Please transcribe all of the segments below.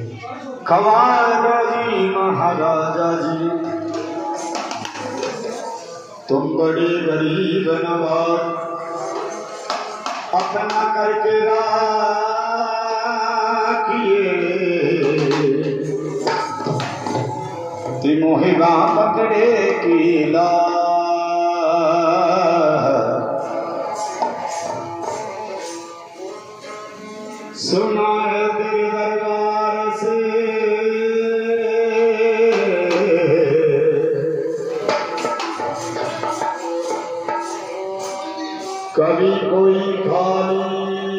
खवाजा जी महाराजा जी, तुम बड़े गरीब नवाज, अपना करके राखिए, तिमोहिबा पकड़े कीला। सुना है तेरे दरबार से कभी कोई खाली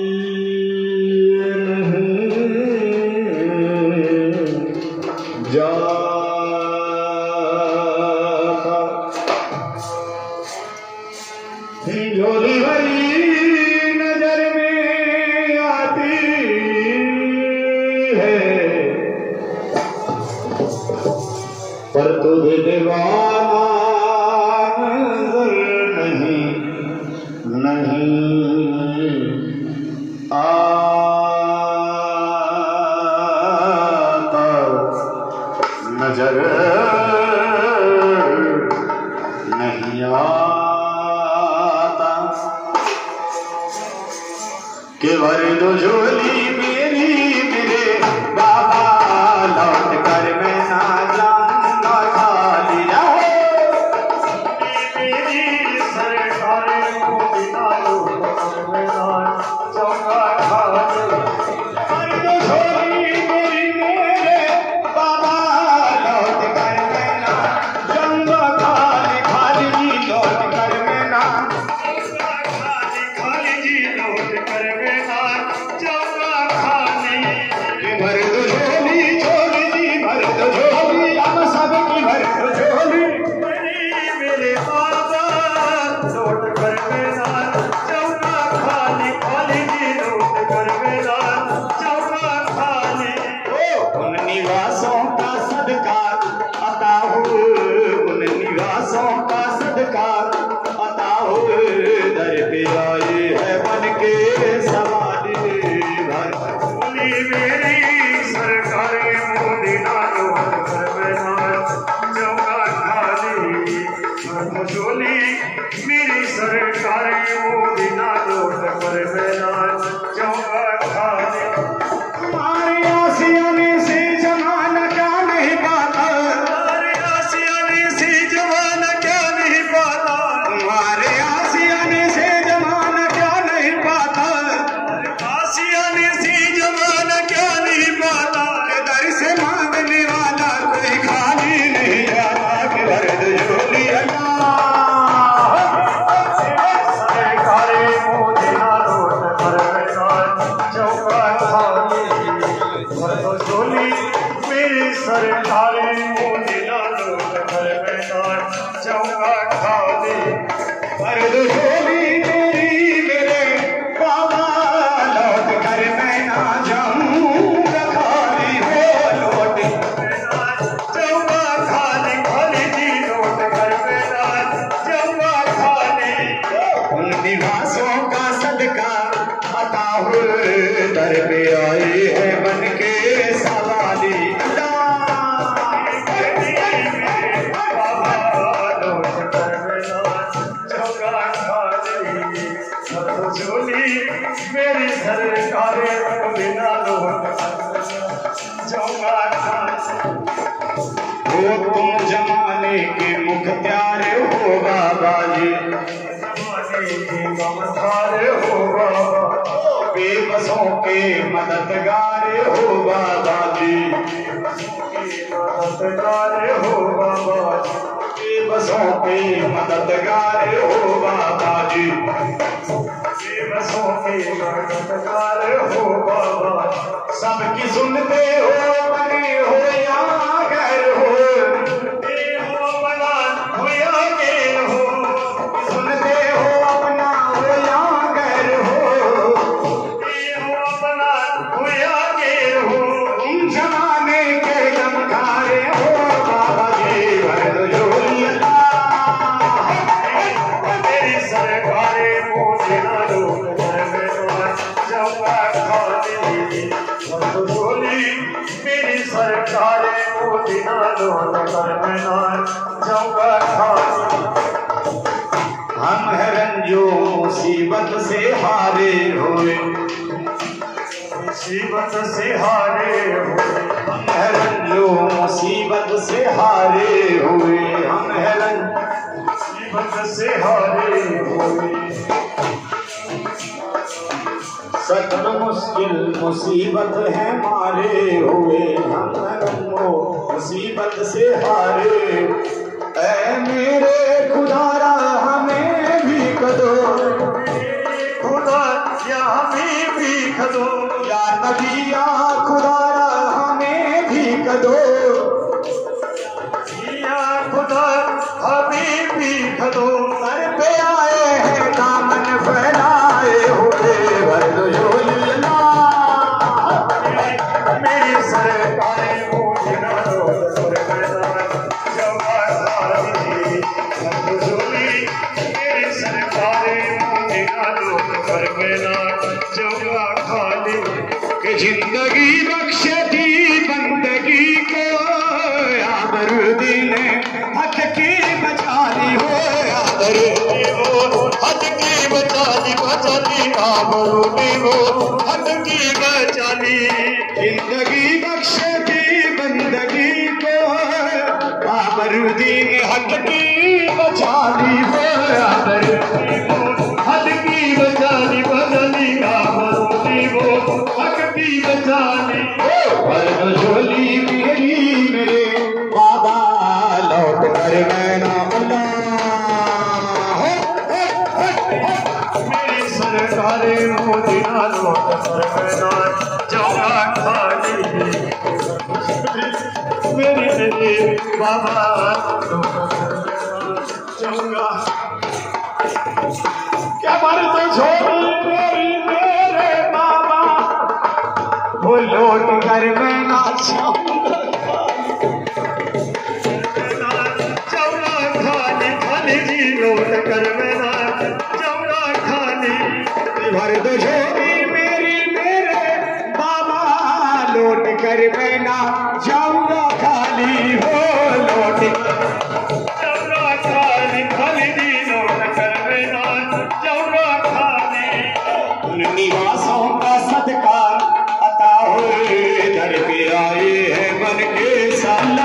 नहीं जाता। झोली भरी नजर में आती है, पर तुझे दीवाना नजर नहीं आता, नजर नहीं आता कि भर दो झोली मेरी मेरे बाबा, लौट कर मैं ना जाऊंगा खाली। मेरी सरकार को बिना लो जाऊंगा खाली, भर दो झोली मेरी मेरे बाबा, लौट कर मैं ना जाऊंगा खाली। खाली जी लौट कर मैं ना खाली जी लौट कर मैं ना जाऊंगा खाली। भर दो झोली झोली जी भर दो झोली, हम सबकी भर दो झोली मेरे बाबा, लौट कर मैं ना जाऊंगा खाली। खाली जी लौट कर मैं ना जाऊंगा खाली। उन निवासों का सदका अता हो, उन निवासों का सदका अता हो, दर पे आए है बन के सवारी। भर झोली मेरी सरकार मोदिना, लौट कर मैं ना जाऊंगा खाली। भर झोली मेरी सरकार मोदिना, लौट कर मैं ना जाऊंगा खाली। हमारे आसियाने से जमाना क्या नहीं पाता, हमारे आसियाने से जमाना क्या नहीं पाता, हमारे आसियाने से जमाना क्या नहीं पाता, आसियाने से जमाना क्या नहीं पाता। दर से मांगने वाला कोई खाली नहीं जाता, कि भर दो झोली सरकारे मोदिना, लौट कर मैं ना जाऊंगा खाली। भर दो झोली मेरी सरकारे मोदिना, लौट कर मैं ना जाऊंगा खाली। भर दो झोली मेरी मेरे बाबा, लौट कर मैं ना जाऊंगा खाली। हो लौट मैं ना जाऊंगा खाली। खाली जी लौट कर मैं ना जाऊंगा खाली। उन निवासों का सदका अता हो, दर पे आए है बन के सवाली। बाबा लौट कर मैं ना जाऊंगा खाली। भर दो झोली मेरी सरकार बिना, लौट कर जाऊंगा खाली। हो तुम जमाने के मुख्तार हो बाबा जी, जमाने के गमखार हो बाबा, बेबसों के मददगार हो बाबा जी, मददगार हो बाबा, बेबसों के मददगार हो बाबा जी, बेबसों के मददगार हो बाबा। सबकी सुनते हो बने हो या गैर हो, बना हो या गैर हो, सुनते हो अपना हो या गैर हो, बना हो या गैर हो। तुम जमाने के गमखारे हो बाबा जी, भर दो झोली मेरी सरकारे मोदिना, लौट कर मैं ना जाऊंगा खाली। भर दो झोली सरकारे मोदिना लोट कर मैना जाऊंगा खाली। हम है रंजो मुसीबत से हारे हुए, मुसीबत से हारे हुए। हम है रंजो मुसीबत से हारे हुए, हम है रंजो मुसीबत से हारे हुए। सख्त मुश्किल मुसीबत है मारे हुए, हम है रंजो मुसीबत से हारे। ऐ मेरे खुदारा हमें भी कदो, खुदा या हमें भी कदो, या नबिया खुदारा हमें भी कदो, या खुदा हमें भी कदो। सर पे आए हैं दामन फैलाए हुए, भर दो झोली ना मेरी सरकारे मोदिना लोट कर मैना जाऊंगा खाली। भर दो झोली मेरी सरकारे मोदिना लोट कर मैना जाऊंगा खाली। कि जिंदगी बख्शती बंदगी को आबरूदी ने हक की बचाली हो, आबरूदी वो हक की बचाली, बचाली आबरूदी वो हक की बचाली। जिंदगी बख्शती बंदगी को आबरूदी ने हक की बचाली हो, आबरूदी वो हक की बचाली, बचाली आबरूदी वो हक की बचाली। पर झोली मेरी मेरे बाबा लौट कर मैना बुला, मेरी सरकारे मोदिना लौट कर मैना जाऊंगा खाली। मेरी मेरे बाबा जाऊंगा। क्या मारे तो झोली मेरी मेरे बाबा वो लौट कर मैना जाऊंगा खाली। खाली जी लौट कर मैना जाऊंगा खाली। भर दो झोली मेरी मेरे बाबा लौट कर मैना जाऊंगा खाली हो, लौट जाऊंगा खाली। खाली जी लौट कर मैना जाऊंगा खाली। निवासों का सदका अता हुए दर पे आए हैं बन के साला,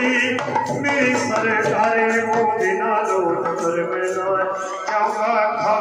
मेरी सरकारे मोदिना लोट कर मैना जाऊंगा।